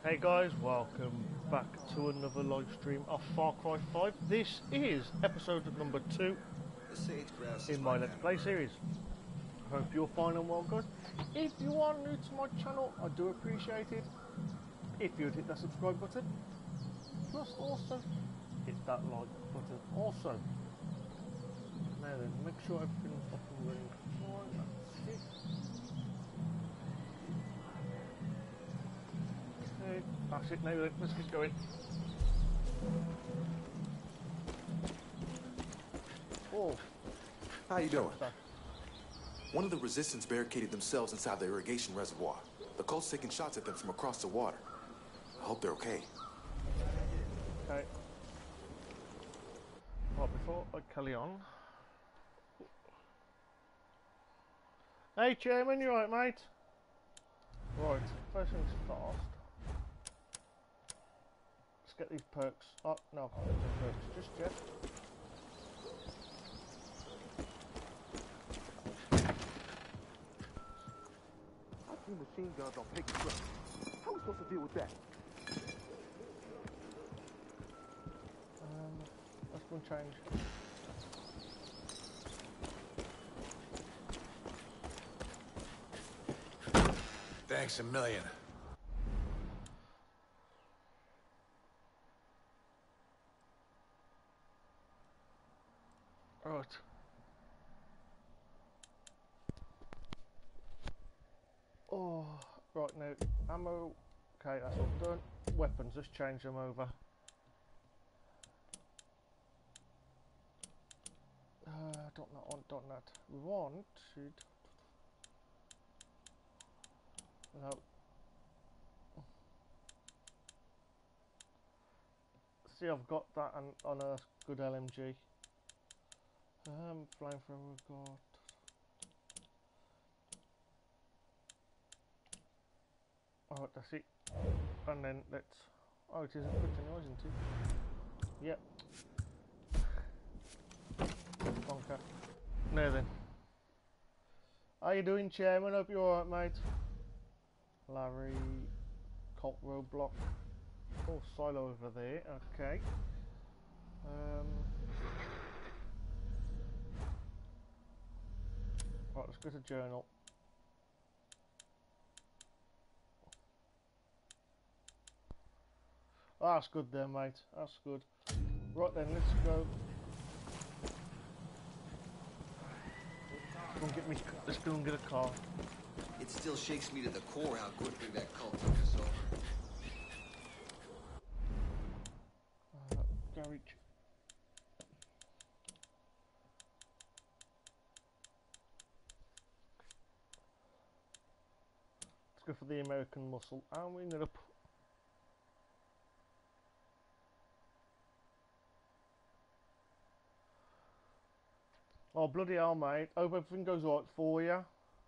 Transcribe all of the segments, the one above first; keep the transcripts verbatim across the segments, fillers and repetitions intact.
Hey guys, welcome back to another live stream of Far Cry five. This is episode number two in my Let's Play series. Hope you're fine and well, guys. If you are new to my channel, I do appreciate it if you'd hit that subscribe button. Plus also hit that like button also. Now then, make sure everything's up and running fine. That's it. Okay, that's it. Now then, let's get going. Oh, how you doing? Stuff. One of the resistance barricaded themselves inside the irrigation reservoir. The cult's taking shots at them from across the water. I hope they're okay. Okay. Right, before I carry on. Hey Chairman, you alright mate? Right, first things first. Let's get these perks. Oh, no, I can't get these perks just yet. Machine guns on Piggy truck. How are we supposed to deal with that? Um, let's go and change. Thanks a million. Right. Oh, right now, ammo, okay, that's all done. Weapons, let's change them over. Uh, don't that one, don't that. We wanted... No. See, I've got that on, on a good L M G. Um, flamethrower we've got... Oh, that's it. And then let's... Oh, it is a quick noise, isn't it? Yep. Bonker. Now then. How you doing, Chairman? Hope you're alright, mate. Larry... Colt roadblock. Oh, silo over there. Okay. Um... Right, let's go to journal. That's good there, mate. That's good. Right then, let's go. Let's go and get me. Let's go and get a car. It still shakes me to the core how quickly that cult took us over. Uh, garage. Let's go for the American muscle, and we're gonna. Oh, bloody hell, mate. Hope everything goes right for you.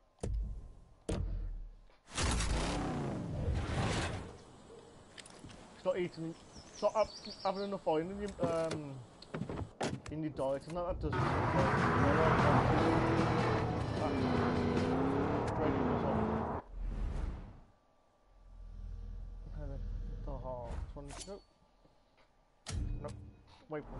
Stop eating... Stop ha having enough iron in your, um, in your diet, and that, that doesn't... Oh, one, no. No. Wait for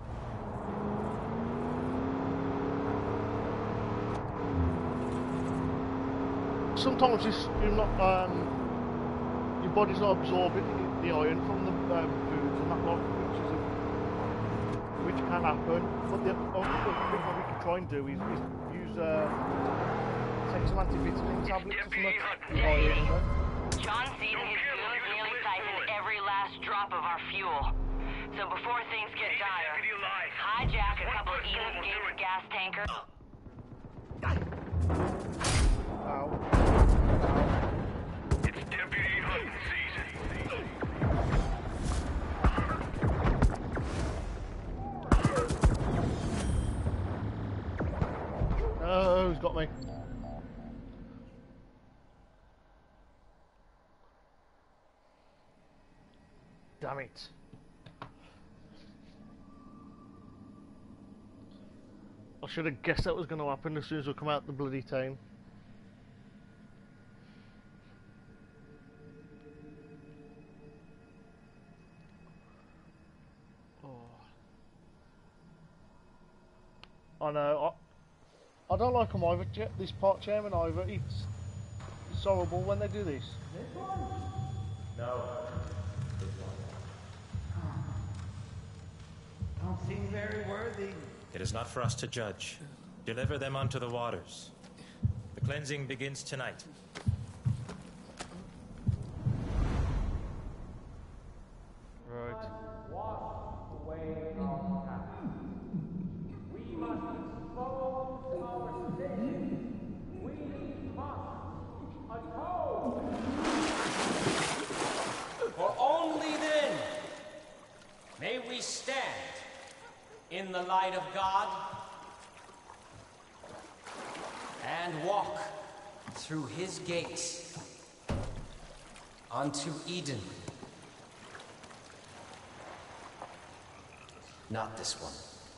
Sometimes it's, you're not, um, your body's not absorbing the iron from the um, foods and that lot, which is a, which can happen. But the other thing that we can try and do is, is use uh, take some antivitamin tablets or something. Iron, John Seed and his goons nearly siphoned every last drop of our fuel. So before things get dire, hijack a couple of Eden's Gate gas tankers. Ow. It's deputy hunting season. Oh, he's got me. Damn it. I should have guessed that was going to happen as soon as we come out the bloody town. I know. I, I don't like them either, Ch- this part, Chairman, either. It's, it's horrible when they do this. No. Don't seem very worthy. It is not for us to judge. Deliver them unto the waters. The cleansing begins tonight. Right. Wash away our past. We must expose our sin. We must atone. For only then may we stand in the light of God and walk through his gates unto Eden. Not this one.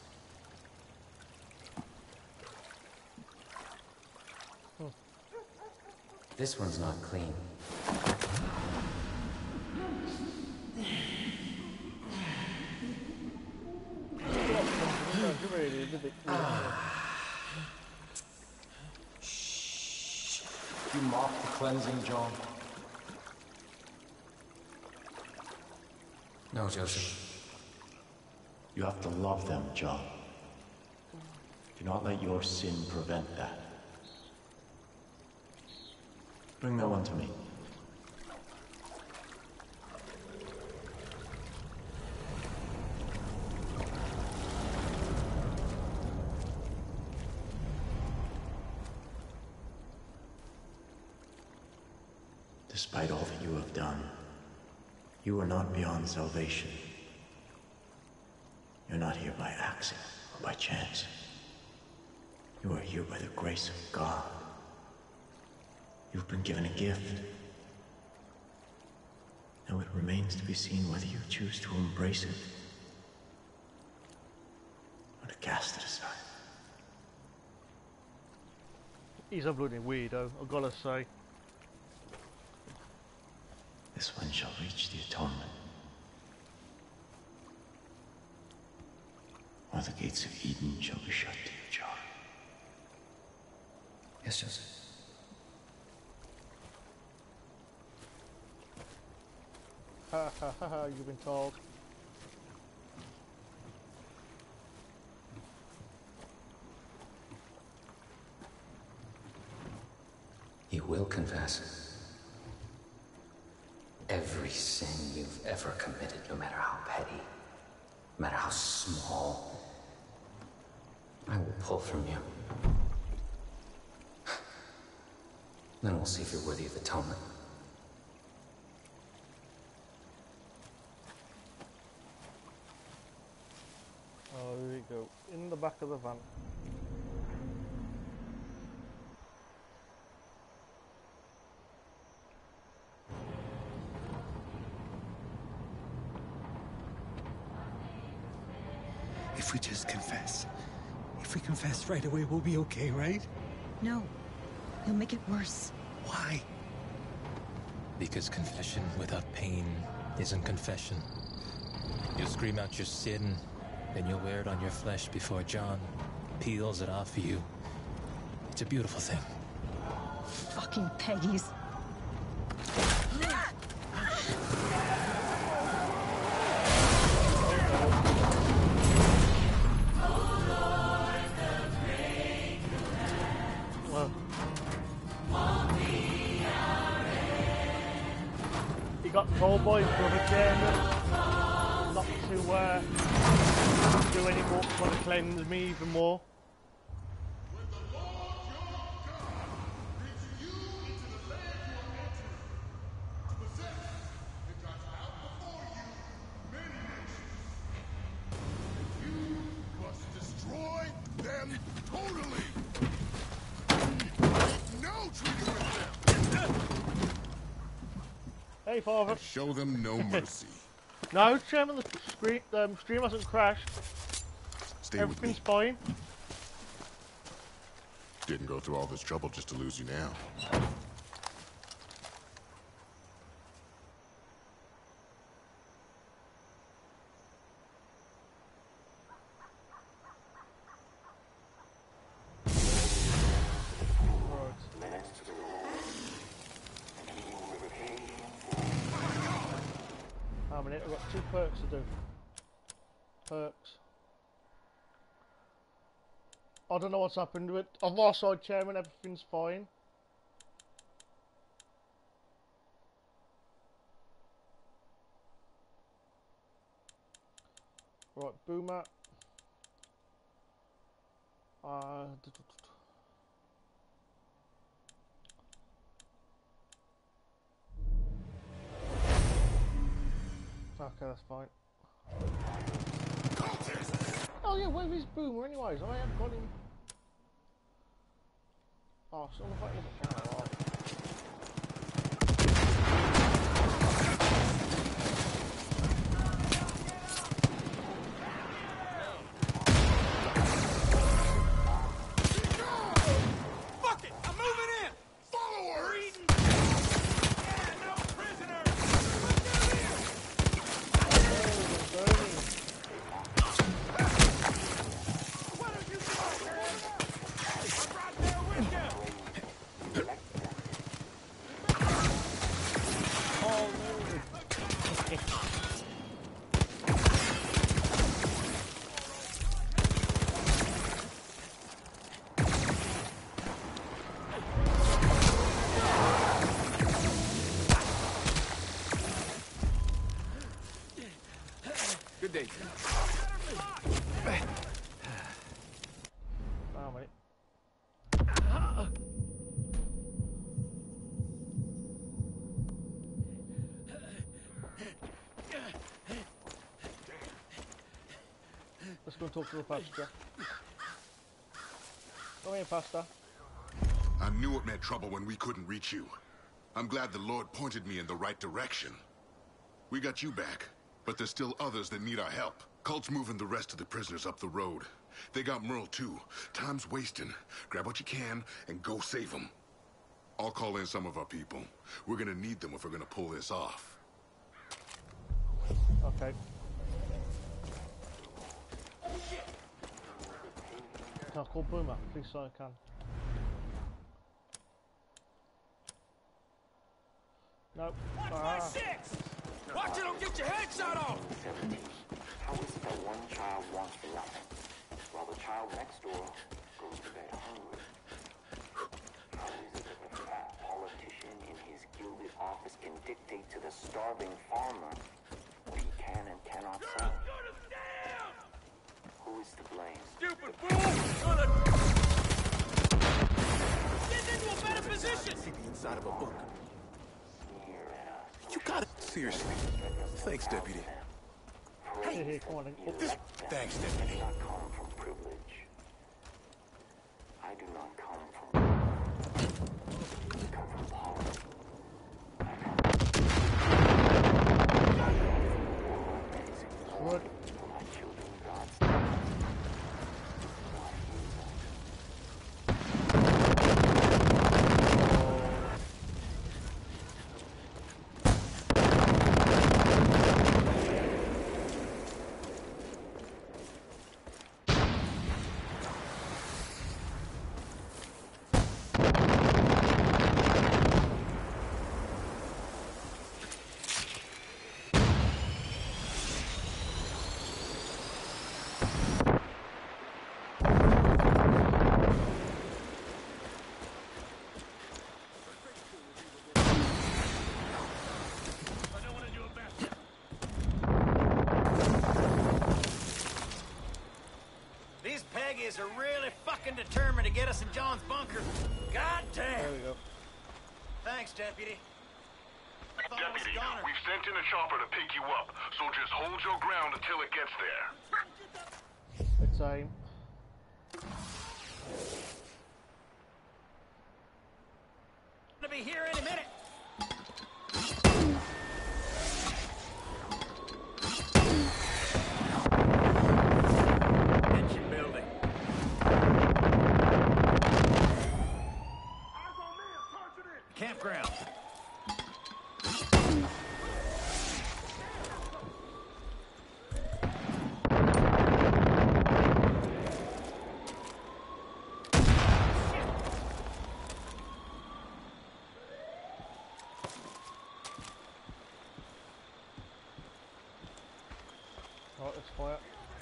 Hmm. This one's not clean. Shh. You mock the cleansing, John? No, Joseph. You have to love them, John. Do not let your sin prevent that. Bring that one to me. Despite all that you have done, you are not beyond salvation. You're not here by accident or by chance. You are here by the grace of God. You've been given a gift. Now it remains to be seen whether you choose to embrace it or to cast it aside. He's a bloody weirdo, I've gotta say. This one shall reach the atonement. Or the gates of Eden shall be shut to you, John. Yes, Joseph. Ha ha ha ha, you've been told. You will confess every sin you've ever committed, no matter how petty, no matter how small. I will pull from you. Then we'll see if you're worthy of atonement. Oh, here we go. In the back of the van. If we just confess. If we confess right away, we'll be okay, right? No. You'll make it worse. Why? Because confession without pain isn't confession. You'll scream out your sin, then you'll wear it on your flesh before John peels it off of you. It's a beautiful thing. Fucking Peggies. Got told by his brother Chairman not to uh, do any more, trying to cleanse me even more. Hey, Father. And show them no mercy. No, Chairman, the screen, um, stream hasn't crashed. Stay Everything's with me. fine. Didn't go through all this trouble just to lose you now. minute, I've got two perks to do. Perks. I don't know what's happened to it. I've lost side chairman, everything's fine. Right, Boomer. Uh, okay, that's fine. Oh yeah, where is Boomer anyways? I have got him. Oh, so if I look at oh, Good day. oh wait. Let's go and talk to the pastor. Come here, pastor. I knew it meant trouble when we couldn't reach you. I'm glad the Lord pointed me in the right direction. We got you back, but there's still others that need our help. Cult's moving the rest of the prisoners up the road. They got Merle too. Time's wasting. Grab what you can and go save them. I'll call in some of our people. We're gonna need them if we're gonna pull this off. Okay. Can I call Boomer? Please, so I can. Nope. Ah. Watch it, don't get your head shot off! How is it that one child wants for nothing, while the child next door goes to bed hungry? How is it that the fat politician in his gilded office can dictate to the starving farmer what he can and cannot sell? Who is to blame? Stupid fool! Gonna... Get into a better position! See the inside of a book. You got it. Seriously. Thanks, Deputy. Hey, hey, come on. This... Thanks, Deputy. I do not come from privilege. I do not come from... I come from poverty. What? For my children, God's... Peggies are really fucking determined to get us in John's bunker. God damn. There we go. Thanks, Deputy. Deputy, we've sent in a chopper to pick you up, so just hold your ground until it gets there. Let's aim. Gonna be here any minute. Campground. Right, let's fire.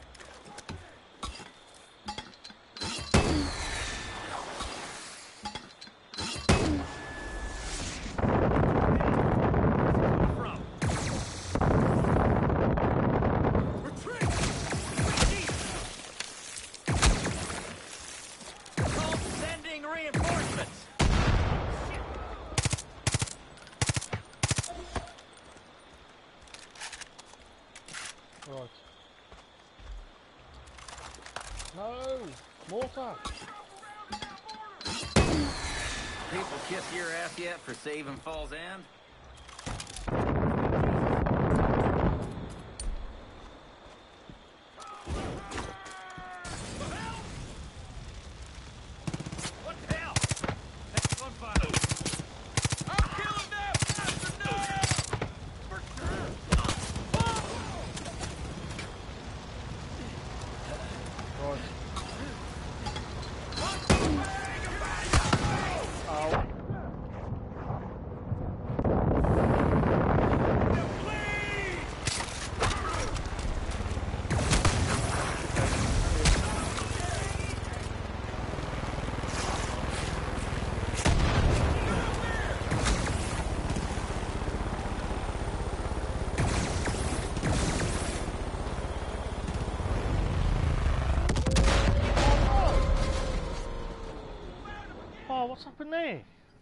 Right. No! Mortar! People kiss your ass yet for saving Falls End? What the hell? That's one fire. I'm killing them! For sure! Right. Oh, what's happened there?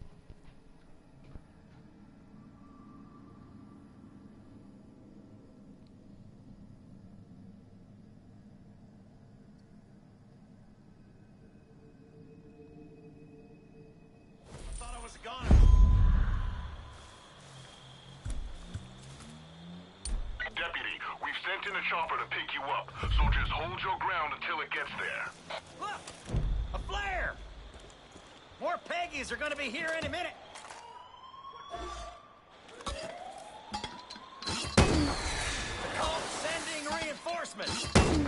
Thought I was a goner. Deputy, we've sent in a chopper to pick you up, so just hold your ground until it gets there. Look! A flare! More Peggies are gonna be here any minute. The Colt's sending reinforcements.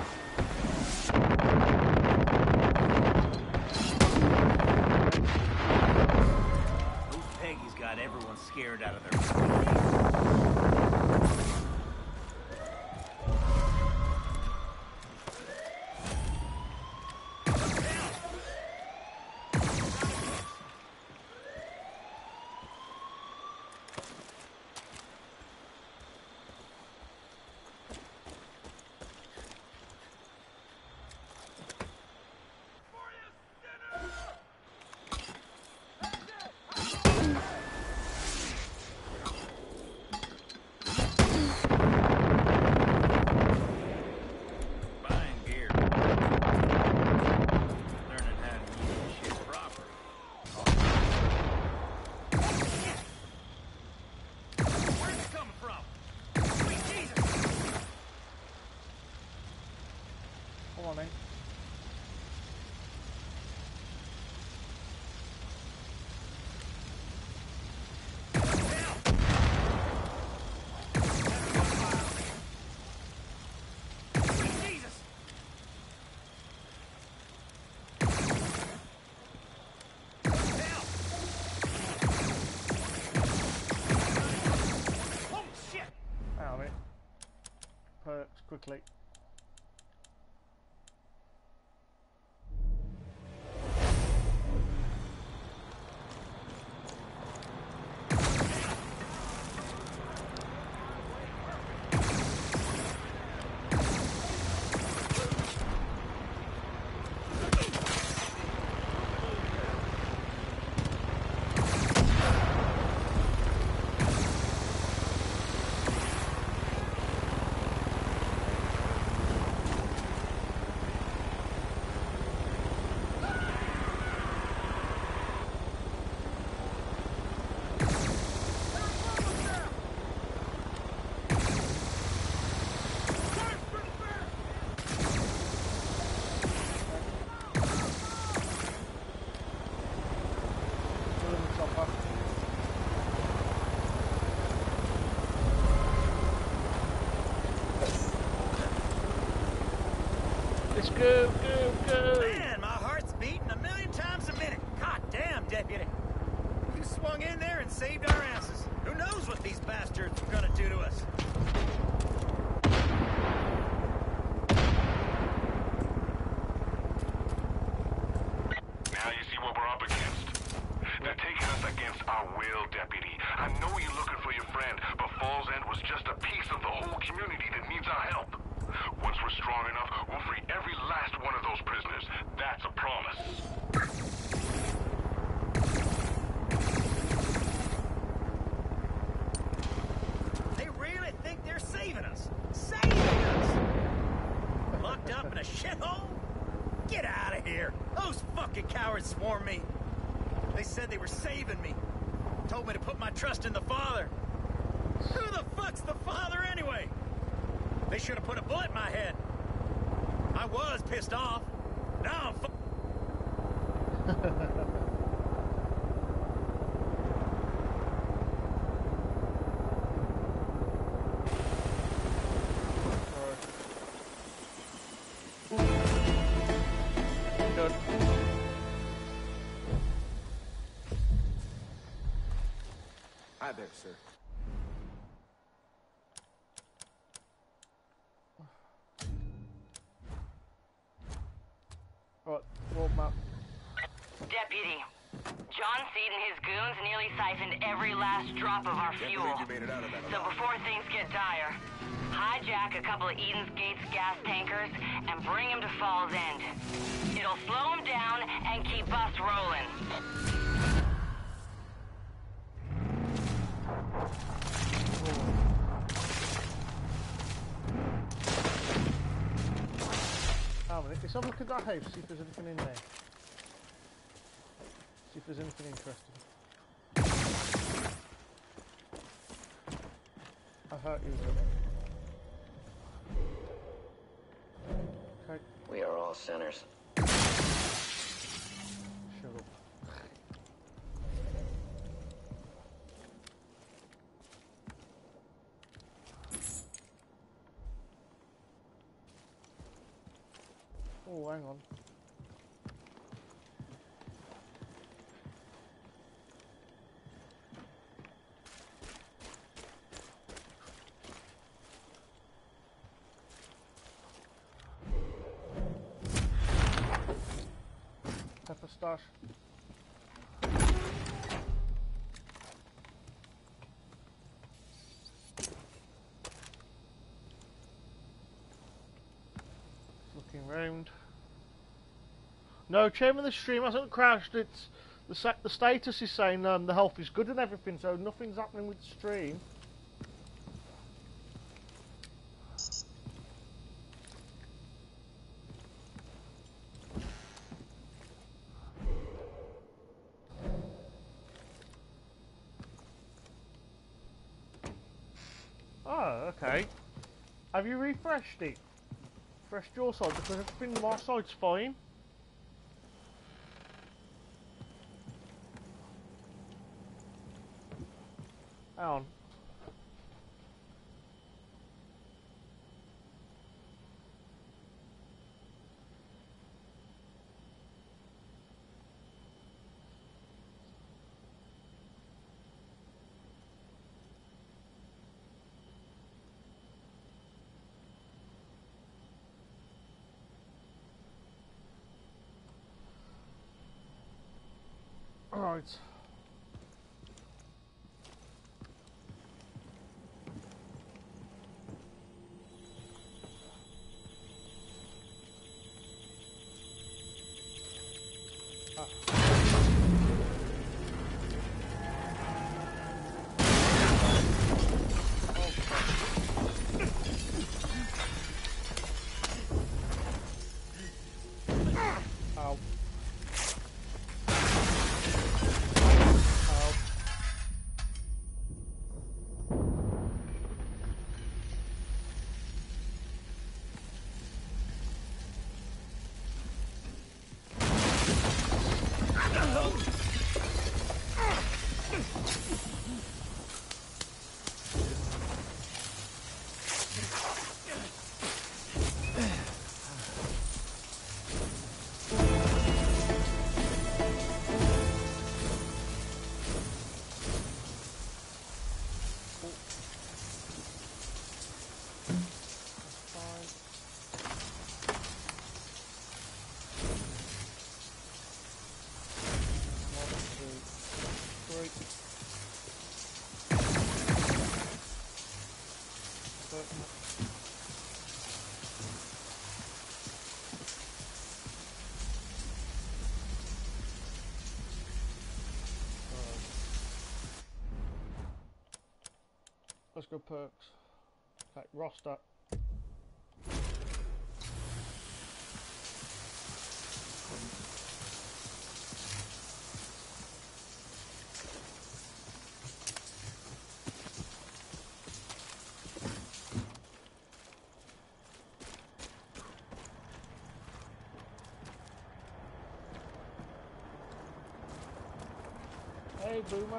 Those Peggies got everyone scared out of their perks quickly. Let's go, go, go! Man, my heart's beating a million times a minute. God damn, deputy. You swung in there and saved our asses. Who knows what these bastards are gonna do to us? fucking cowards swarmed me. They said they were saving me. Told me to put my trust in the Father. Who the fuck's the Father anyway? They should have put a bullet in my head. I was pissed off. Now I'm fu- Good. Hi there, sir. Right, world map. Deputy, John Seed and his goons nearly siphoned every last drop of our Can't fuel. believe you made it out of that So alive. before things get dire, hijack a couple of Eden's Gates gas tankers and bring them to Falls End. It'll slow them down and keep us rolling. How many? Let's have a look at that house, see if there's anything in there. See if there's anything interesting. I hurt you. Okay. We are all sinners. Shut up. Oh, hang on. Pepper stash. Looking round. No, chairman, the stream hasn't crashed. It's the sa the status is saying um, the health is good and everything, so nothing's happening with the stream. Oh, okay. Have you refreshed it? Refreshed your side, because everything on my side's fine. Hang on. Alright. Ow. Ow. Let's go perks. Okay, roster. Boomer.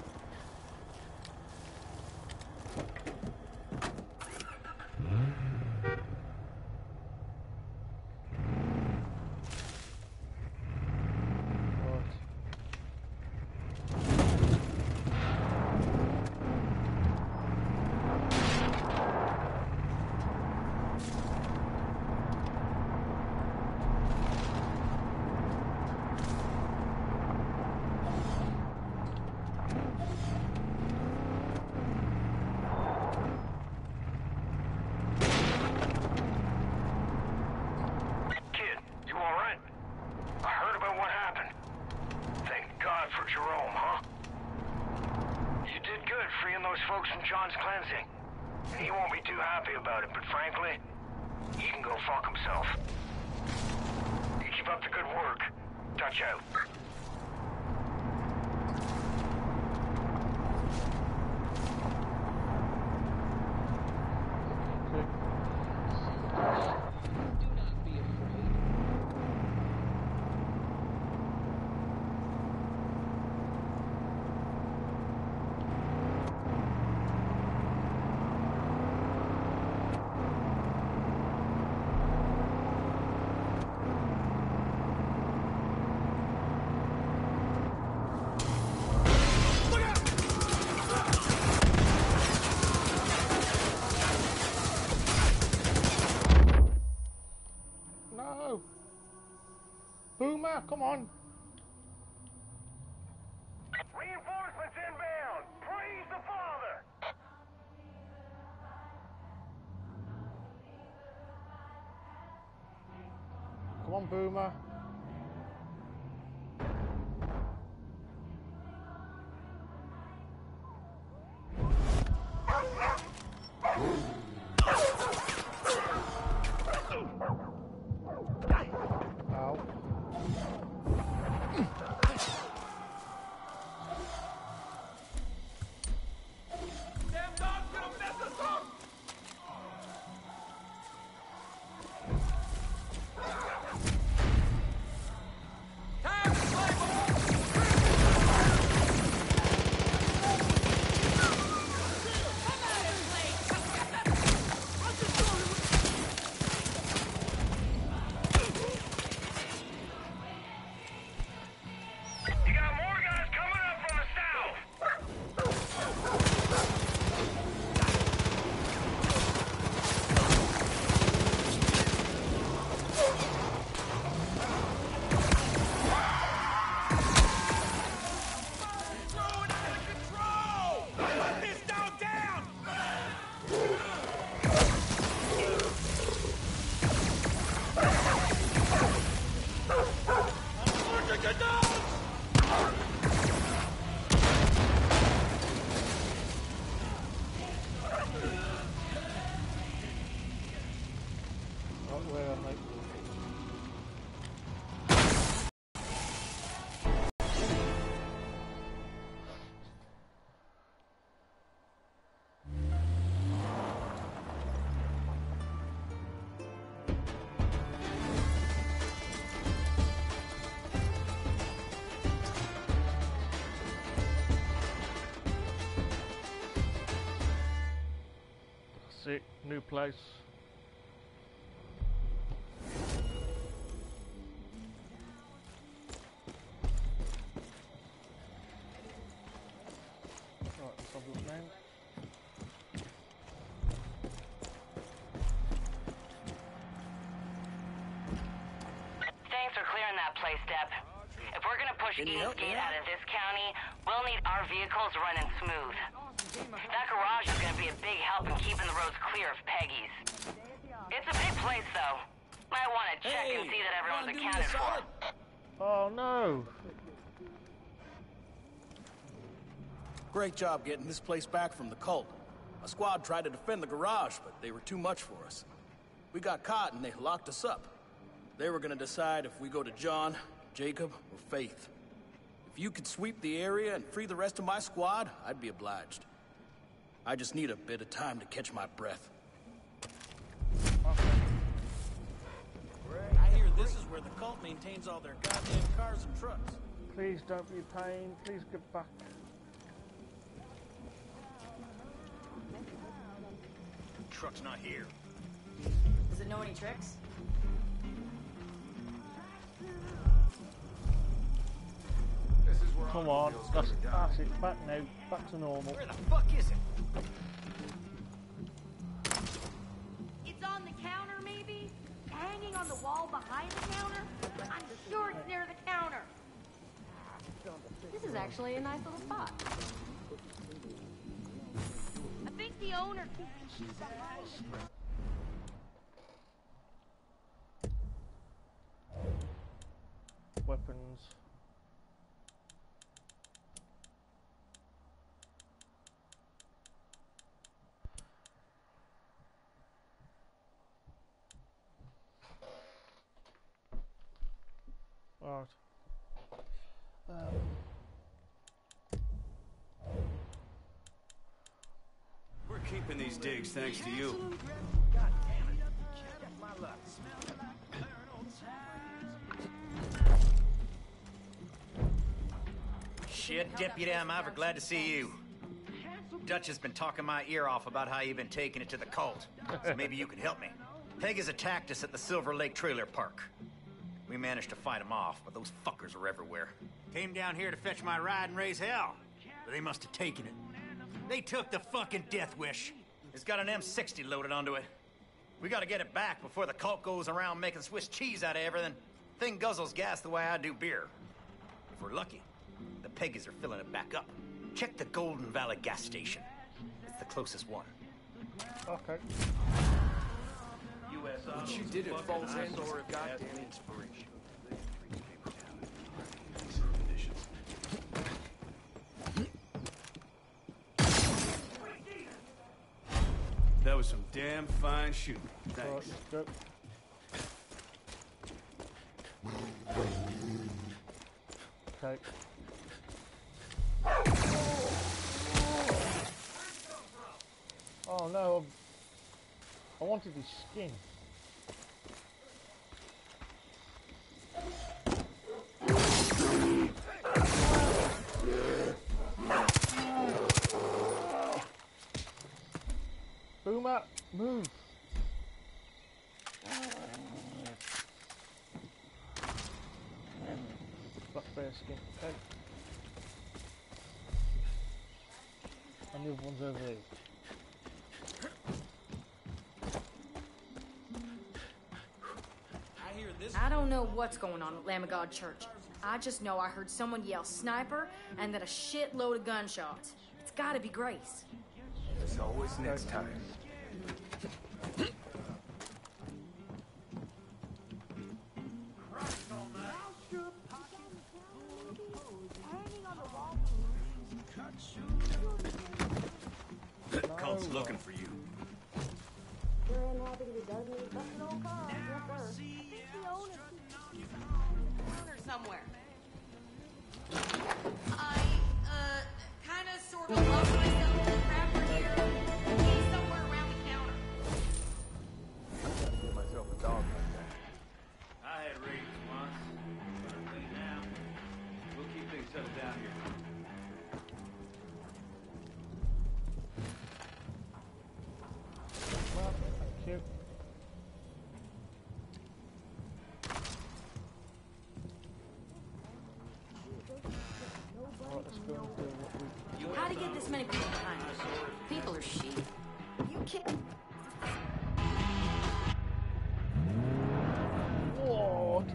Folks from John's cleansing. And he won't be too happy about it, but frankly, he can go fuck himself. You keep up the good work. Touch out. Boomer, come on. Reinforcements inbound. Praise the Father. Come on, Boomer. That's it, new place. Right, let's have a look round. Thanks for clearing that place, Depp. If we're gonna push Eastgate out of this county, we'll need our vehicles running smooth. That garage is gonna be a big help in keeping the roads clear of Peggy's. It's a big place, though. Might want to check Hey, and see that everyone's come on, do me a accounted for. solid. Oh no! Great job getting this place back from the cult. A squad tried to defend the garage, but they were too much for us. We got caught and they locked us up. They were gonna decide if we go to John, Jacob, or Faith. If you could sweep the area and free the rest of my squad, I'd be obliged. I just need a bit of time to catch my breath. I hear this is where the cult maintains all their goddamn cars and trucks. Please don't be a pain. Please get back. Truck's not here. Does it know any tricks? Come on, that's, that's it. Back now. Back to normal. Where the fuck is it? It's on the counter, maybe? Hanging on the wall behind the counter? I'm sure it's near the counter. This is actually a nice little spot. I think the owner keeps the Weapons. Alright. Um. We're keeping these digs thanks to you. God damn it. Check my luck. Shit, Deputy, I'm ever glad to see you. Dutch has been talking my ear off about how you've been taking it to the cult. So maybe you can help me. Peg has attacked us at the Silver Lake Trailer Park. We managed to fight them off, but those fuckers are everywhere. Came down here to fetch my ride and raise hell. But they must have taken it. They took the fucking Death Wish. It's got an M sixty loaded onto it. We gotta get it back before the cult goes around making Swiss cheese out of everything. Thing guzzles gas the way I do beer. If we're lucky, the Peggies are filling it back up. Check the Golden Valley gas station. It's the closest one. Okay. What you did at Falls End was a goddamn inspiration. That was some damn fine shooting. Thanks. Right, okay. Oh no, I'm, I wanted his skin. Boomer, move. Black bear skin, okay. And the other one's over there. I don't know what's going on at Lamb of God Church. I just know I heard someone yell sniper and then a shitload of gunshots. It's gotta be Grace. As always, next time. Cult's looking for you. Somewhere. I, uh, kind of sort of love myself in the crapper here. He's somewhere around the counter. I gotta get myself a dog like that. I had raiders once. But I'm clean now. We'll keep things settled down here. Well, thank you. Right, let's go and do what we... How to get this many people behind us? People are sheep. You can't... What?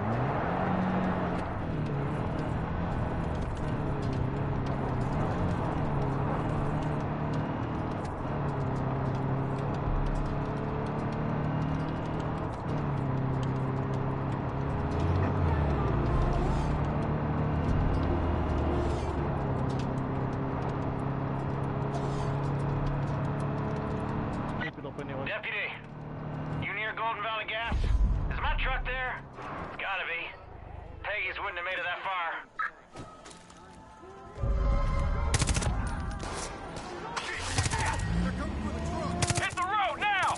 Deputy, you near Golden Valley Gas? Is my truck there? It's gotta be. Peggy's wouldn't have made it that far. Hit the road now!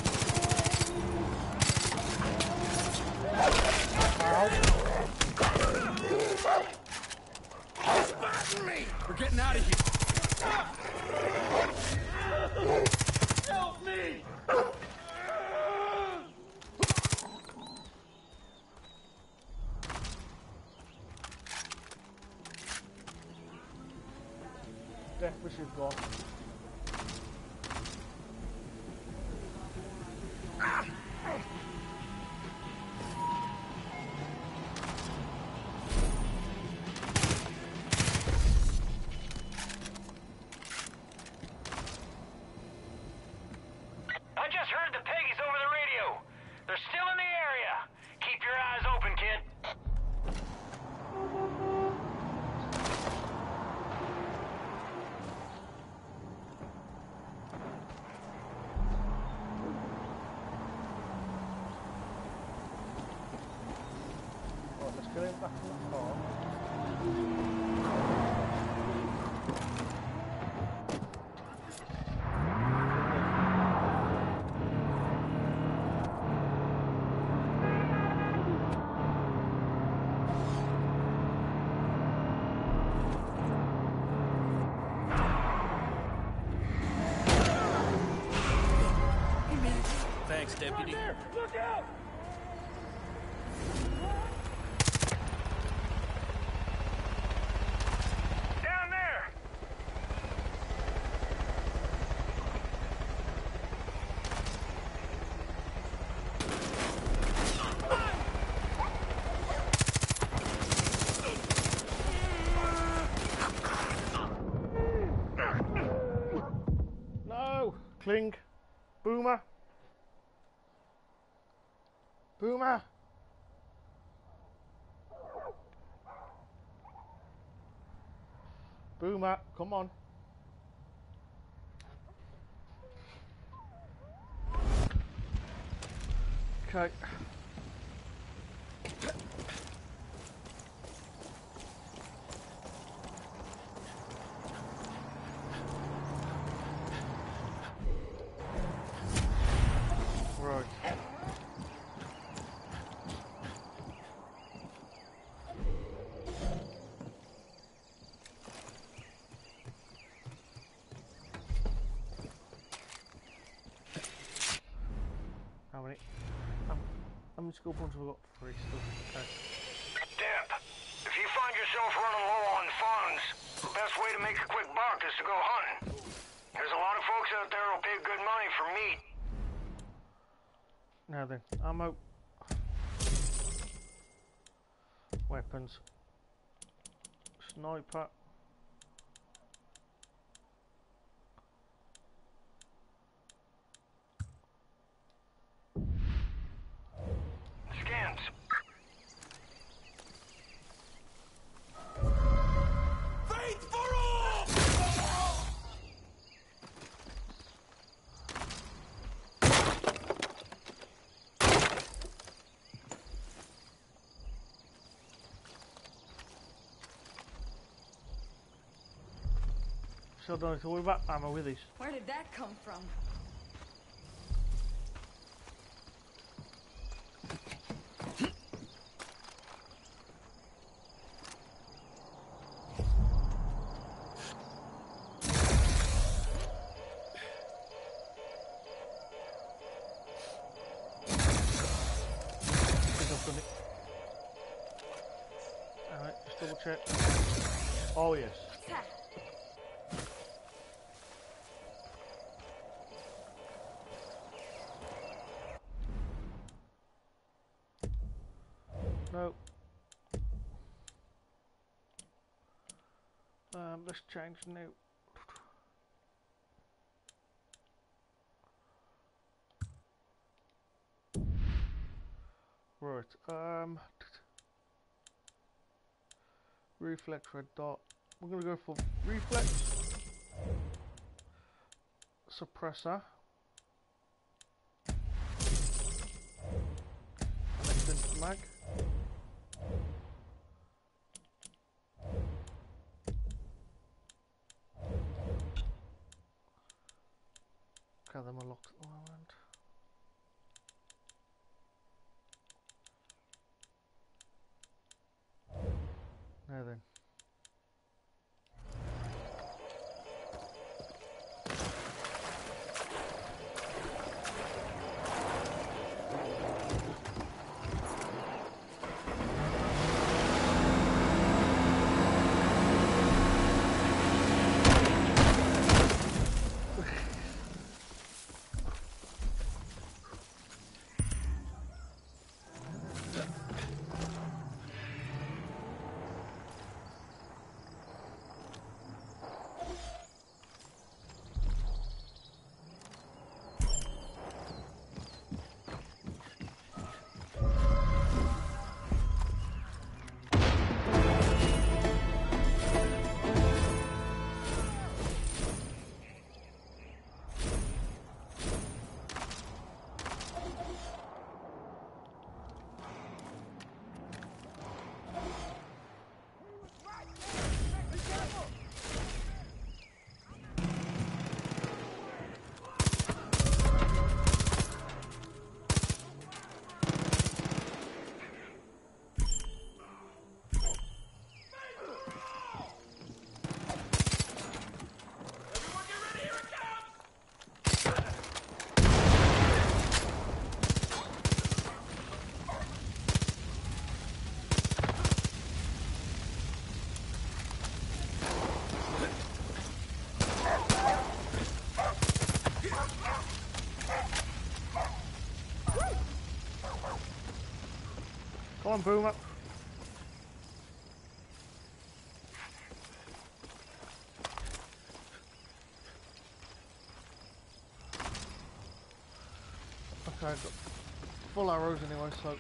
This is gone. I just heard the Peggies over the radio. They're still in the area. Keep your eyes open, kid. Right, let's get him back in the car. Thanks, Deputy. Look out! Down there! No! Kling! Boomer! Boomer! Boomer, come on. Okay. Right. How many? Um, how many school points have I got? Three still. Okay. Dep, if you find yourself running low on funds, the best way to make a quick buck is to go hunting. There's a lot of folks out there who'll pay good money for meat. Now then, ammo. Weapons. Sniper. Skins. Faith for all! So don't have to worry about ammo with these. Where did that come from? Alright, just double check. Oh yes. What's that? No. Um, let's change now. Right. Um. Reflex red dot. We're gonna go for reflex. Suppressor. Next into mag. Okay, them are locked at the moment. Now then. Come on, Boomer. Okay, I've got full arrows anyway, so...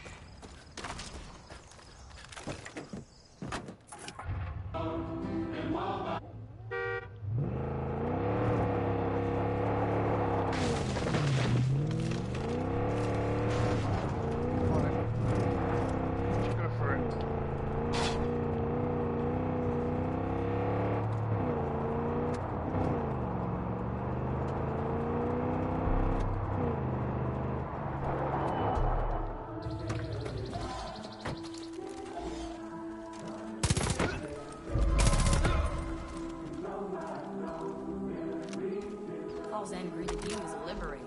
Paul's angry that he was liberated.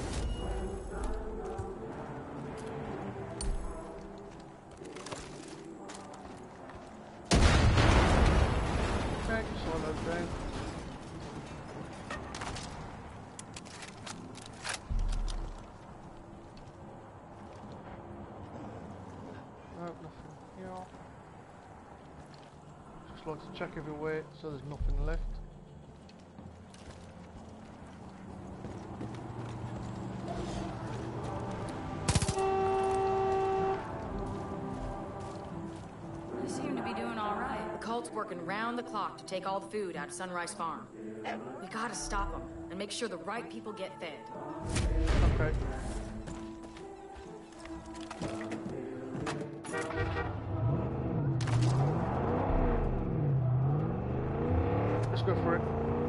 Okay, slow those down. No, nothing here. Just like to check everywhere so there's nothing left. They seem to be doing all right. The cult's working round the clock to take all the food out of Sunrise Farm. We gotta stop them and make sure the right people get fed. Okay. Let's go for it.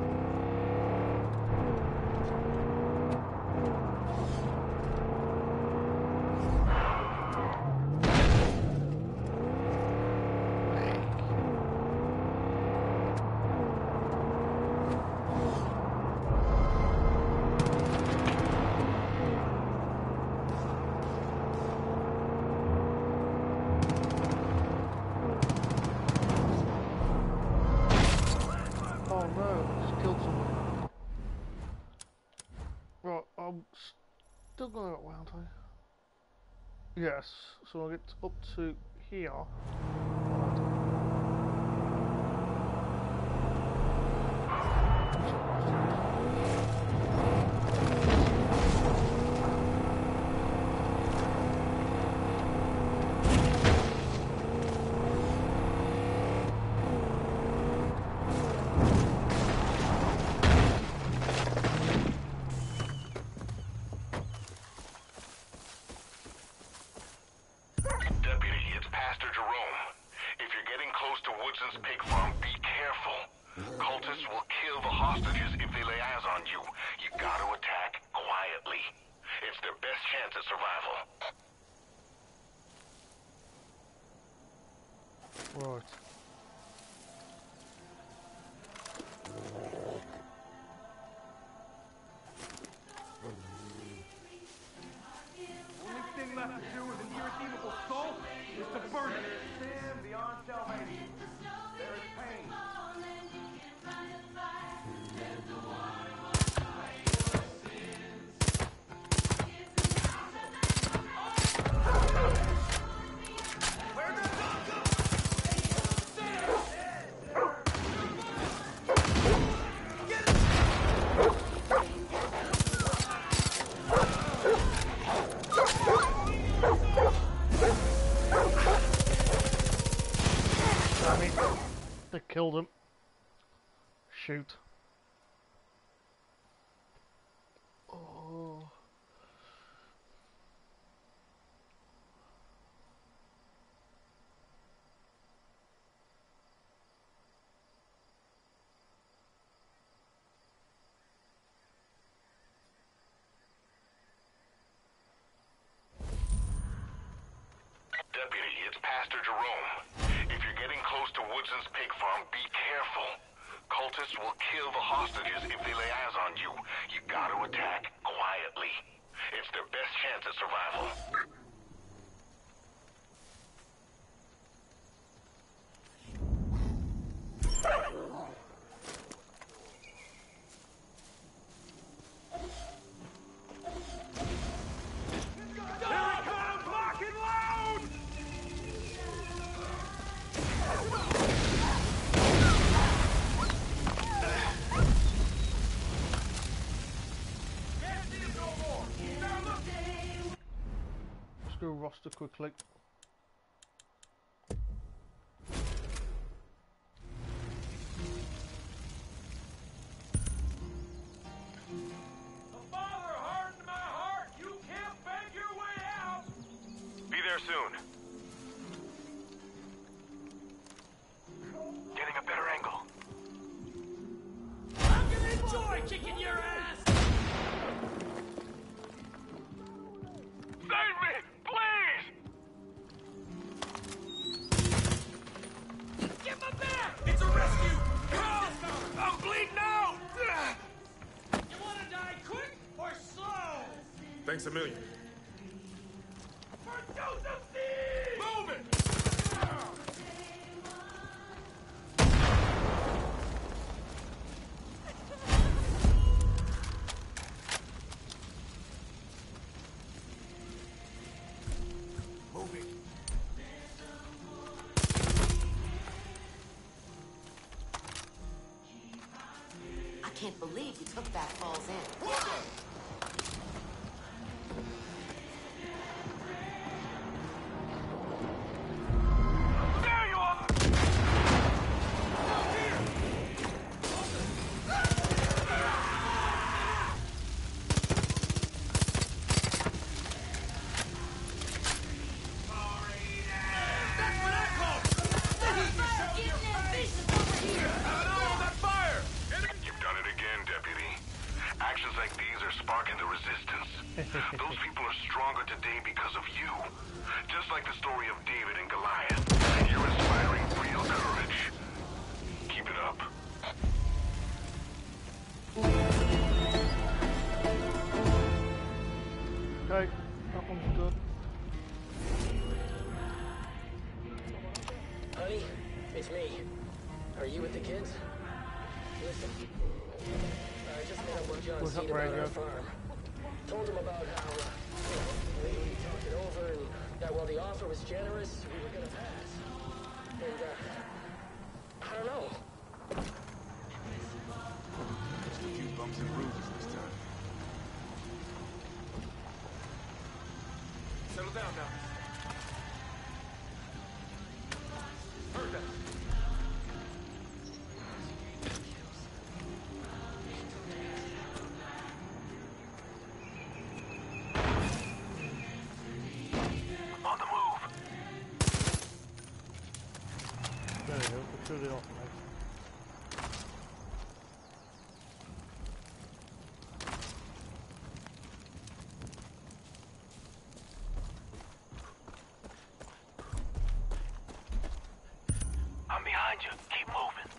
Oh no, I just killed someone. Right, I'm still going up, aren't I? Yes, so I'll get up to here. Deputy, it's Pastor Jerome. If you're getting close to Woodson's pig farm, be careful. Cultists will kill the hostages if they lay eyes on you. You gotta attack quietly. It's their best chance at survival. Right. Only thing left to do with an irredeemable soul is to burn it. Stand beyond salvation. There is pain. Damn it. They killed him. Shoot. Oh. Deputy, it's Pastor Jerome. If you're getting close to Woodson's pig farm, be careful. Cultists will kill the hostages if they lay eyes on you. You gotta attack quietly. It's their best chance at survival. door. Now look. Let's go roster quickly. The Father hardened my heart. You can't beg your way out. Be there soon. Getting a better angle. I'm gonna enjoy kicking your ass. Save me, please! Get my back! It's a rescue! Help! I'm bleeding out! You wanna die quick or slow? Thanks a million. For Joseph Steve! Move it! I can't believe you took that falls in. There you are! That's what I call Getting ambitious over here! that fire! You've done it again, Deputy. Actions like these are sparking the resistance. Those people are stronger today because of you. Just like the story of David and Goliath. You're inspiring real courage. Keep it up. Okay, that one's good. Honey, it's me. Are you with the kids? Listen, I just met up with John What's up, Cena about Radio? our farm. Told him about how uh, we we talked it over and that while the offer was generous, we were gonna pass. And uh, I don't know. Just a few bumps and bruises this time. Settle down now. Heard that. On the move. There we go, we'll shoot it off, mate. I'm behind you. Keep moving.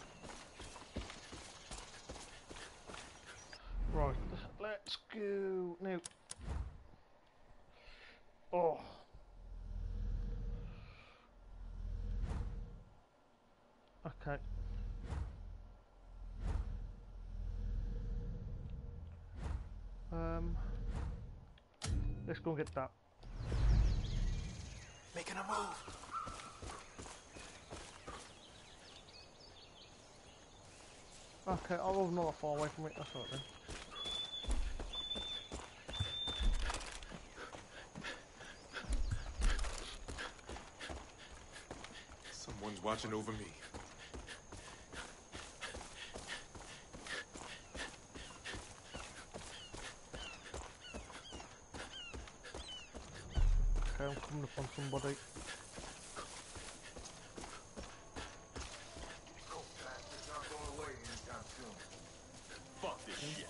Right, let's go now. Oh. Okay. Um. Let's go and get that. Making a move. Okay, I'll move not far away from it. That's all right then. Someone's watching over me. Okay, I'm coming upon somebody. Fuck this shit.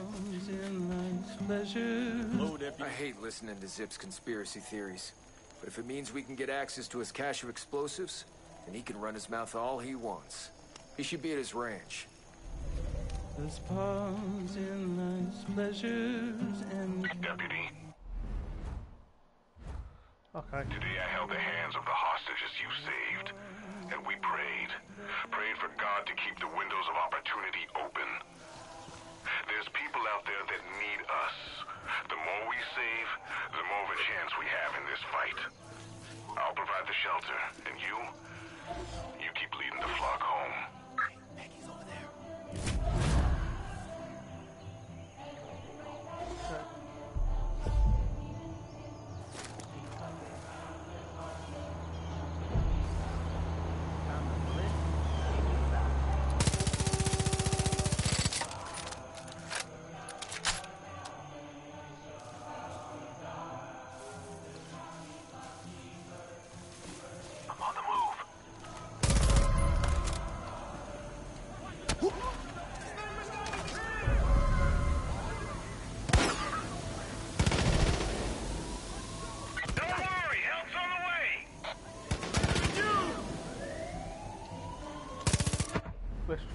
I hate listening to Zip's conspiracy theories. But if it means we can get access to his cache of explosives, then he can run his mouth all he wants. He should be at his ranch. There's pause in life's pleasures and... Deputy. Okay. Today I held the hands of the hostages you saved. And we prayed. Prayed for God to keep the windows of opportunity open. There's people out there that need us. The more we save, the more of a chance we have in this fight. I'll provide the shelter, and you, you keep leading the flock home. Maggie's over there. Okay.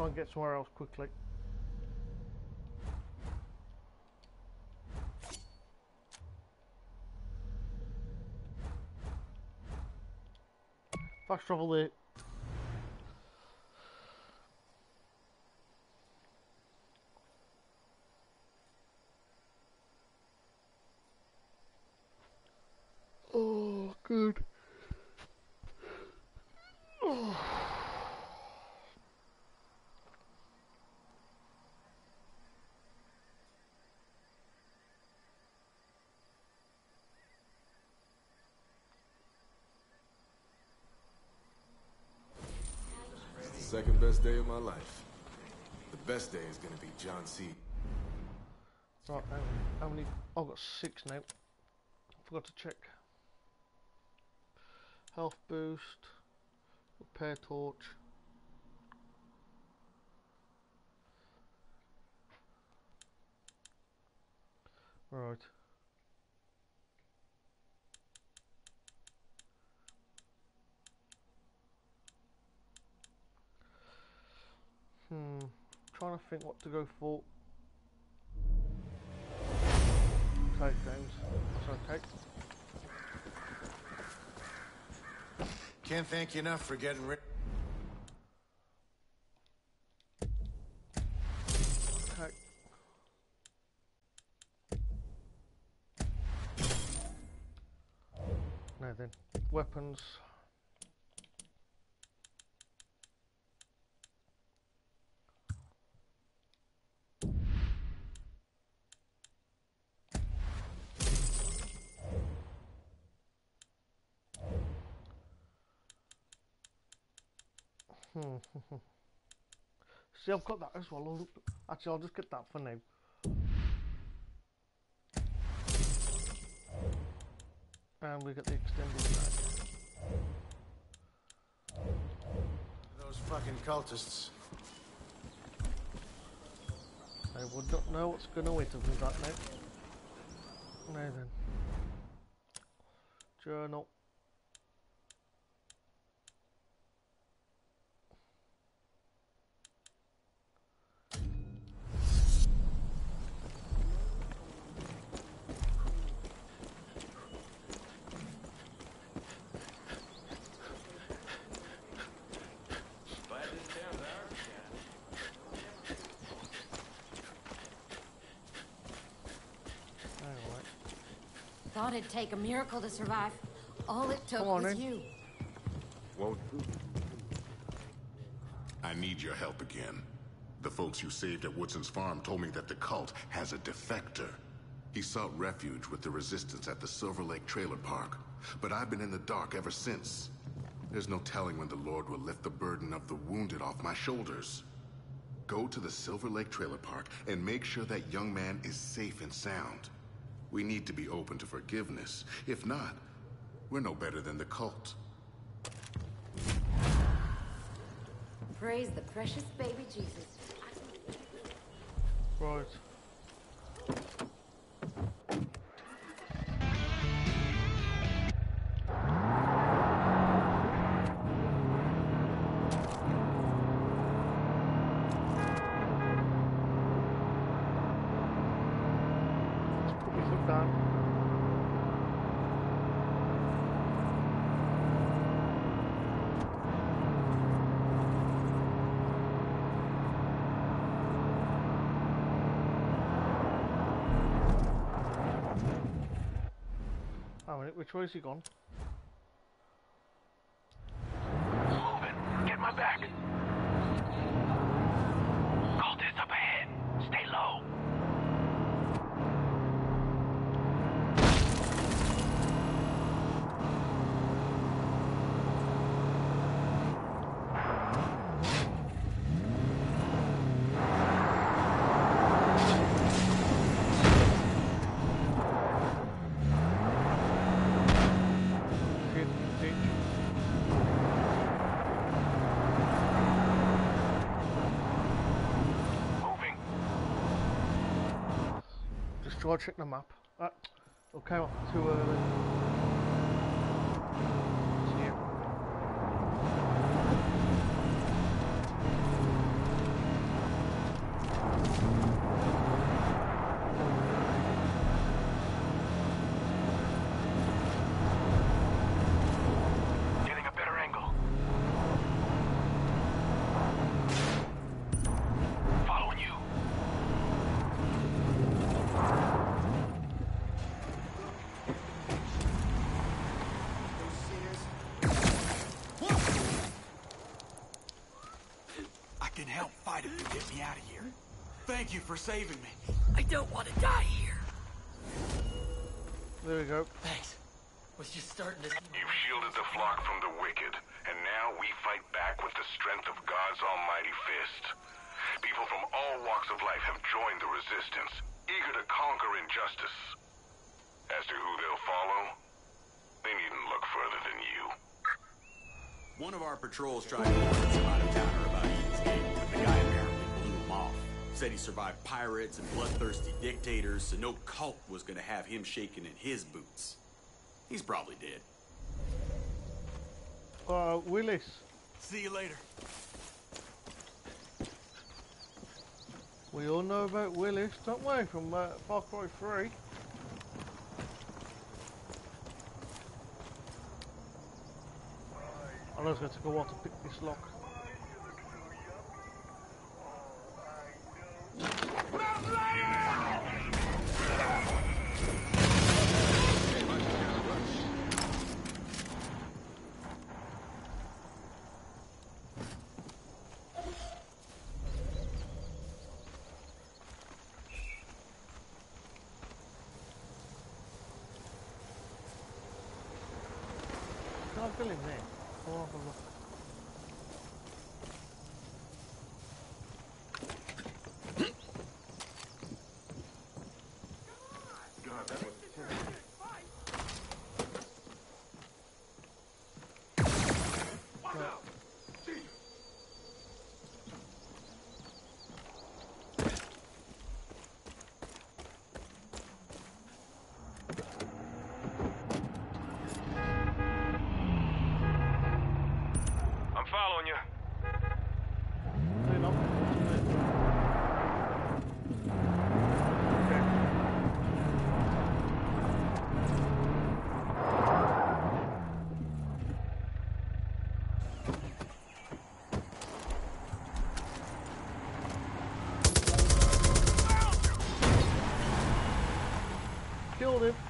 try and get somewhere else quickly. Fast travel there. Oh, good. Oh. It's the second best day of my life. The best day is gonna be John C. Right, how, how many? I've got six now. Forgot to check. Health boost, repair torch. Right. Hmm. Trying to think what to go for. Take James. That's okay. Can't thank you enough for getting rid. Okay. Now then, weapons. Hmm. See, I've got that as well. I'll, actually, I'll just get that for now. And we get the extended mag. Those fucking cultists. I would not know what's going to wait of me that now. Now then. Journal. Thought it'd take a miracle to survive. All it took on, was in. you. Won't do. I need your help again. The folks you saved at Woodson's farm told me that the cult has a defector. He sought refuge with the resistance at the Silver Lake Trailer Park, but I've been in the dark ever since. There's no telling when the Lord will lift the burden of the wounded off my shoulders. Go to the Silver Lake Trailer Park and make sure that young man is safe and sound. We need to be open to forgiveness. If not, we're no better than the cult. Praise the precious baby Jesus. Right. Which way has he gone? Moving. Get my back. Cultists up ahead. Stay low. Try to check the map. Ah, okay, well, too early. It's here. fight if you get me out of here. Thank you for saving me. I don't want to die here. There we go. Thanks. Was just starting to... You've shielded the flock from the wicked, and now we fight back with the strength of God's almighty fist. People from all walks of life have joined the resistance, eager to conquer injustice. As to who they'll follow, they needn't look further than you. One of our patrols tried to warn us about a towner about Eden's Gate, but the guy apparently blew him off. Said he survived pirates and bloodthirsty dictators, so no cult was gonna have him shaking in his boots. He's probably dead. Uh, Willis. See you later. We all know about Willis, don't we, from uh, Far Cry three. I know it's going to take a while to pick this lock. I'll go in there. I'll have a look. God, that was Watch out! Following you. Killed him.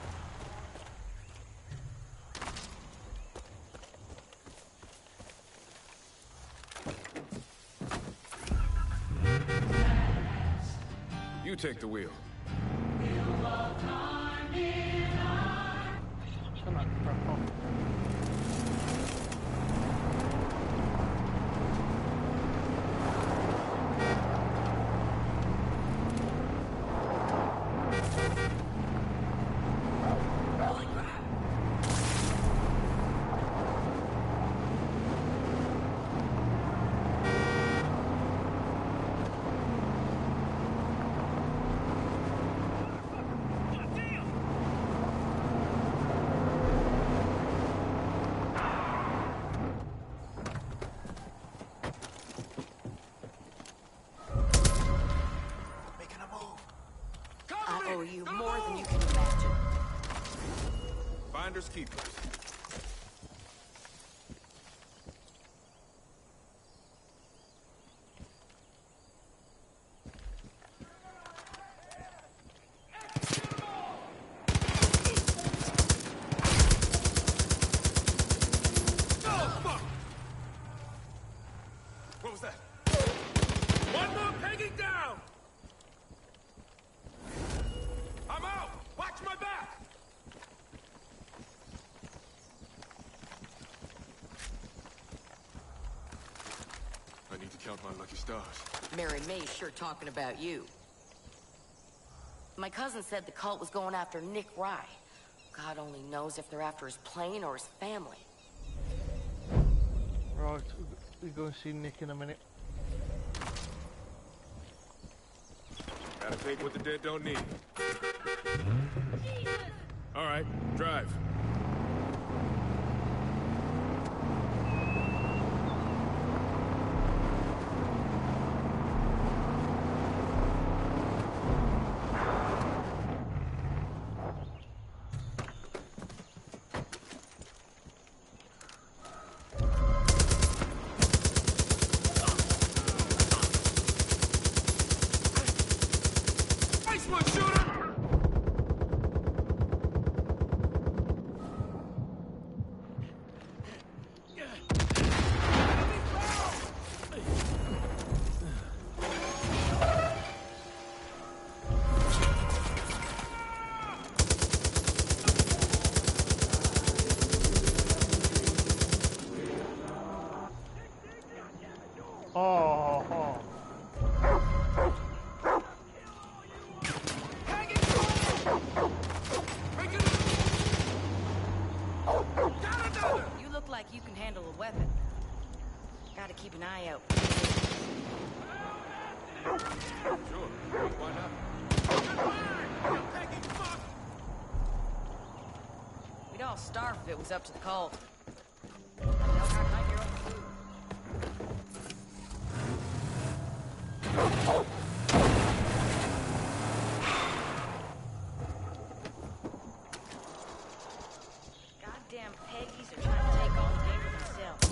You take the wheel. I owe you more than you can imagine. Finders keepers. Oh, fuck! What was that? One more pegging down! I'm out! Watch my back! I need to count my lucky stars. Mary May's sure talking about you. My cousin said the cult was going after Nick Rye. God only knows if they're after his plane or his family. Right, we're going to see Nick in a minute. Gotta take what the dead don't need. All right, drive. Nice one, shooter! Gotta keep an eye out. Sure. Why not? We'd all starve if it was up to the cult. They'll try to hide your own food. Goddamn Peggies are trying to take all the game for themselves.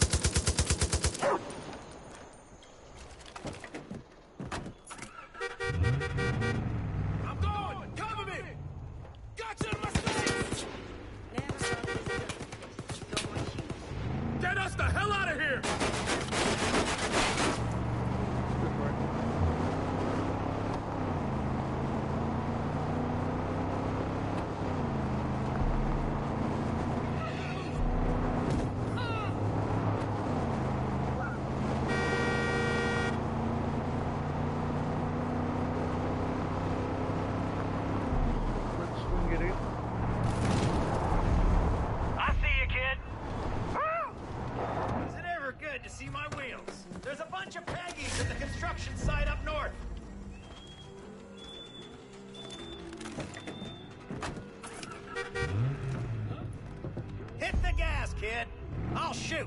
I'm going! Cover me! Gotcha in my face! Get us the hell out of here! I see you, kid. Is it ever good to see my wheels? There's a bunch of Peggies at the construction site up north. Hit the gas, kid. I'll shoot.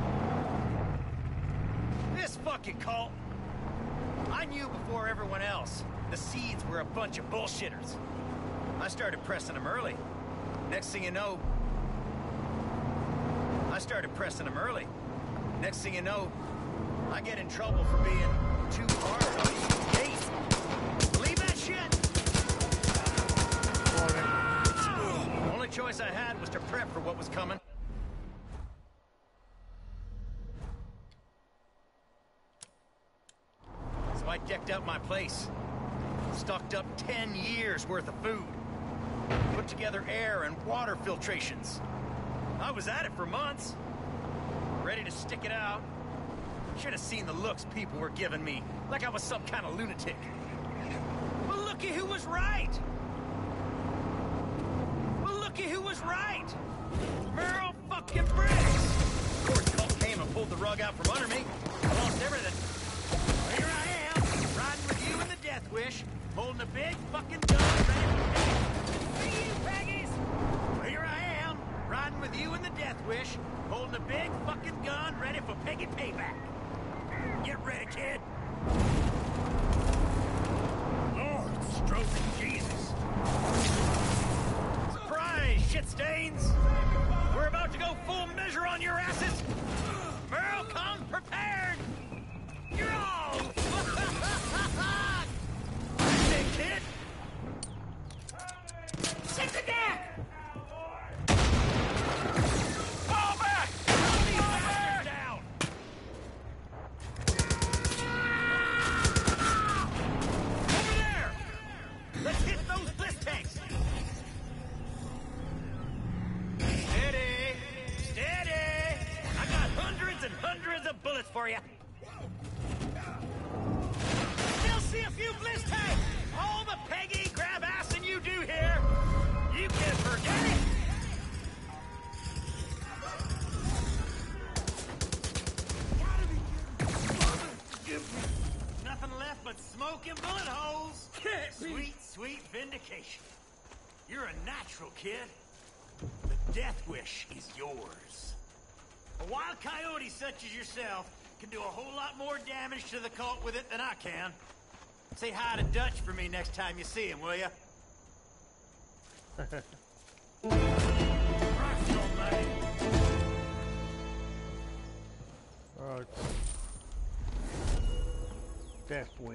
This fucking cult. I knew before everyone else. The Seeds were a bunch of bullshitters. I started pressing them early. Next thing you know... I started pressing them early. Next thing you know, I get in trouble for being too hard on the gate. Believe that shit? The only choice I had was to prep for what was coming. So I decked out my place. Stocked up ten years worth of food. Put together air and water filtrations. I was at it for months. Ready to stick it out. Should have seen the looks people were giving me. Like I was some kind of lunatic. Well, looky who was right. Well, looky who was right. Merle fucking Briggs. Of course, Cult came and pulled the rug out from under me. I lost everything. Well, here I am, riding with you in the Death Wish, holding a big fucking gun ready for you, Peggies. Well, here I am, riding with you in the Death Wish, holding a big fucking gun ready for Peggy payback. Get ready, kid. Lord, stroking Jesus. Surprise, shit stains. We're about to go full measure on your asses. Merle, come prepared. You're all. Big kid. Sit the deck. Fall back. Throw these bastards down. Over there. Let's hit those bliss tanks. Steady. Steady. I got hundreds and hundreds of bullets for you. Still see a few bliss tanks. All the Peggy grab assing you do here, you can forget it. Nothing left but smoke and bullet holes. Sweet, sweet vindication. You're a natural, kid. The Death Wish is yours. A wild coyote such as yourself can do a whole lot more damage to the cult with it than I can. Say hi to Dutch for me next time you see him, will ya? Alright. Death Wish.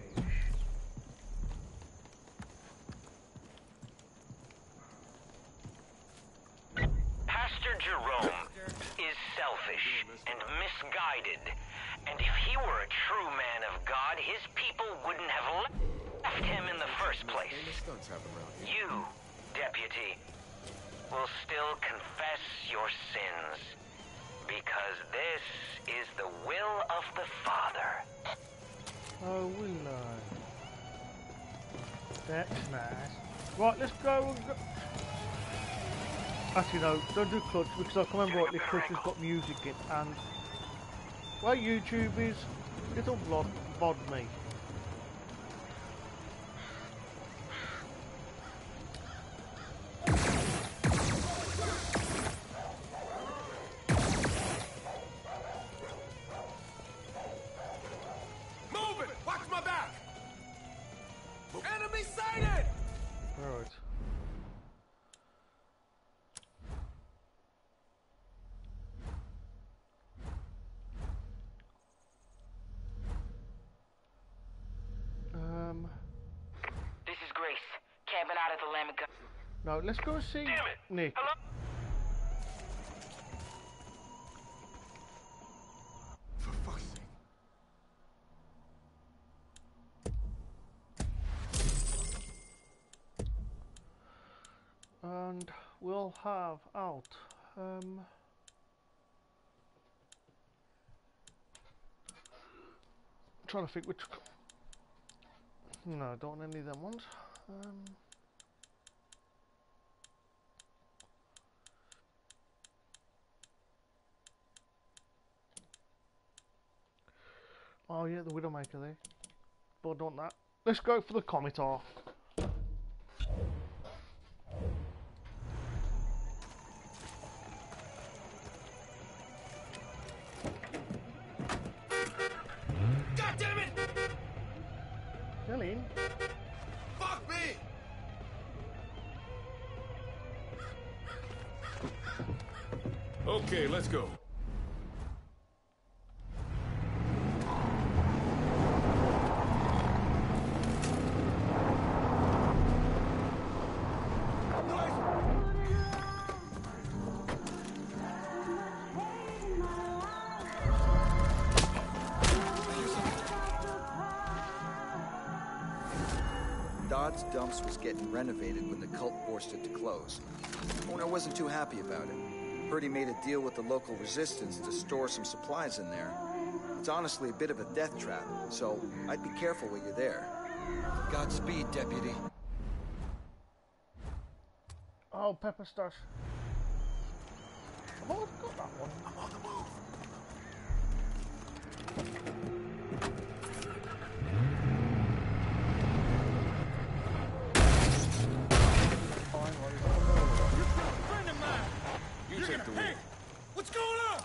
Pastor Jerome is selfish and misguided. And if he were a true man of God, his people wouldn't have left him in the first place. You, Deputy, will still confess your sins. Because this is the will of the Father. Oh, will I? That's nice. Right, let's go. And go. Actually, no, don't do Clutch because I can remember rightly, Clutch has got music in, and Well, YouTube is Little Blood Bod Me. Move it! Watch my back! Enemy sighted! Right. Um. This is Grace, camping out at the Lamb and Gun. No, let's go see Nick. Hello? For fuck's sake. And we'll have out. Um. I'm trying to think which. No, I don't want any of them ones. Um. Oh yeah, the Widowmaker there. But I don't want that. Let's go for the Commodore. God damn it! Get in. Fuck me! Okay, let's go. Dodd's Dumps was getting renovated when the cult forced it to close. Owner wasn't too happy about it. Heard he made a deal with the local resistance to store some supplies in there. It's honestly a bit of a death trap, so I'd be careful when you're there. Godspeed, Deputy. Oh, Pepper Stash. I've always got that one. I'm on the move. Friend of mine! You You're take gonna the pay! wheel. What's going on?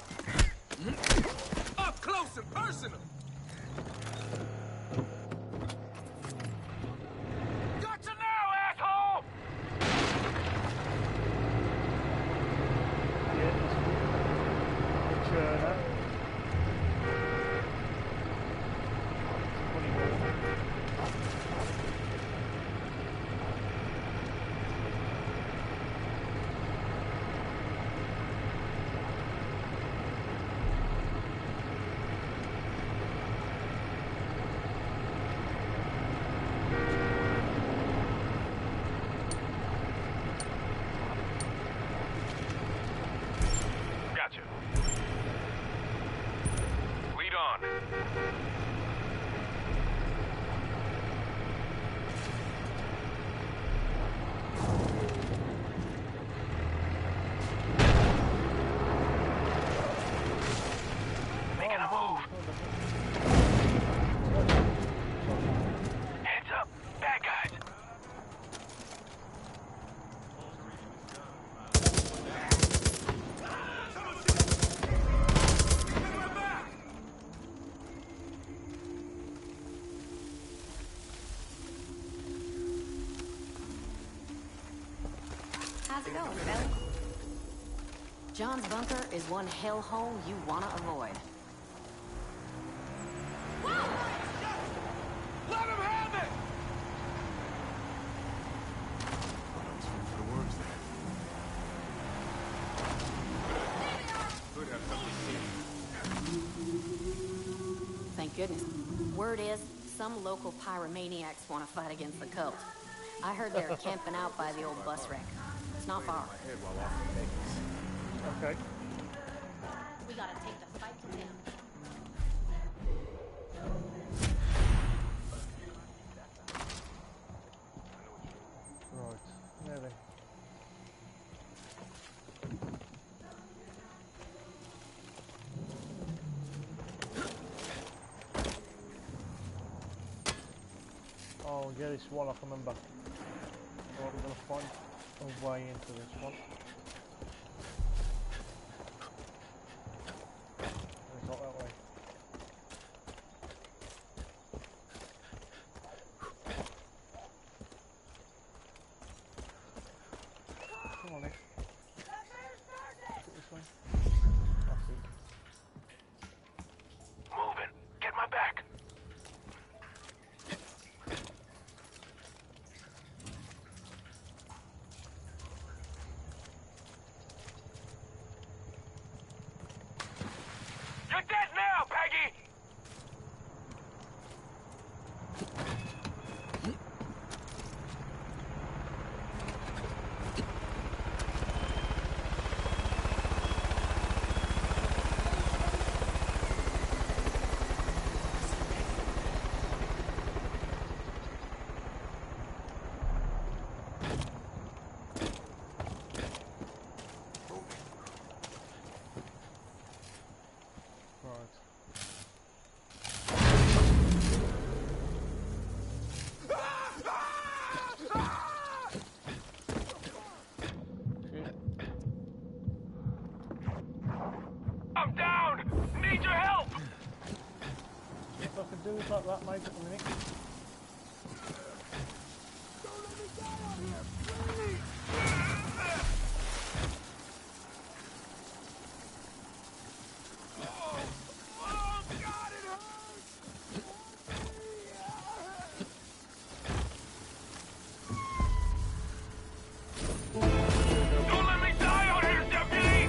Up close and personal! Gotcha now, asshole! Churner. Gotcha. Lead on. Making a move. Heads up. Bad guys. How's it going, Belly? John's bunker is one hellhole you want to avoid. Let him have it! For the worms there. Could have something. Thank goodness. Word is, some local pyromaniacs want to fight against the cult. I heard they're camping out by the old bus wreck. It's not far. Okay. We gotta take the fight to them. Right. Now then. Yeah, this one I can remember. Right, we're going to find a way into this one. It's not that way. Come on, Nick. This way. I think. Moving. Get my back. You're dead now, Peggy! I'm down! Need your help! If I could do it like that, mate, at the minute. Don't let me die out here, deputy!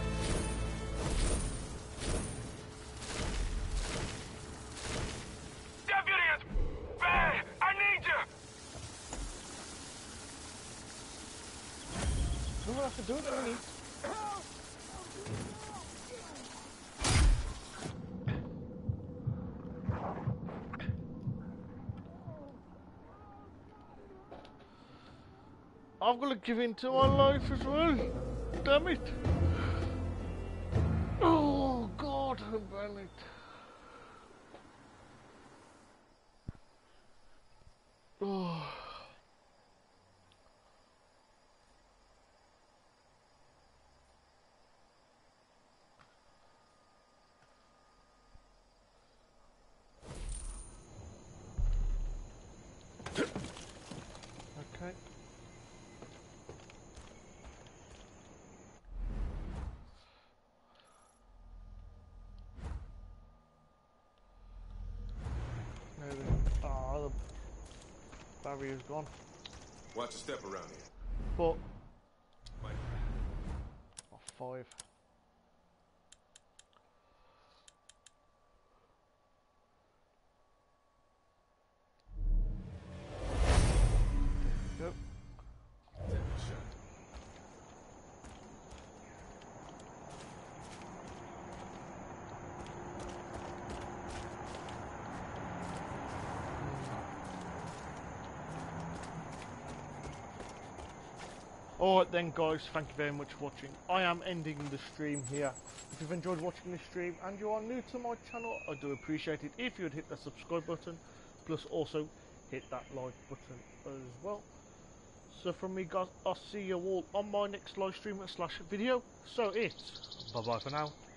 Deputy, it's bad! I need you! No one has to do it at the minute. I've got to give in to my life as well. Damn it. Oh, God, damn it. Oh. Okay. There we go. Ah, the barrier's gone. Watch your step around here. But oh, five. Yep. Alright then guys, thank you very much for watching. I am ending the stream here. If you've enjoyed watching this stream and you are new to my channel, I do appreciate it if you would hit the subscribe button, plus also hit that like button as well. So from me guys, I'll see you all on my next live stream slash video. So it's bye bye for now.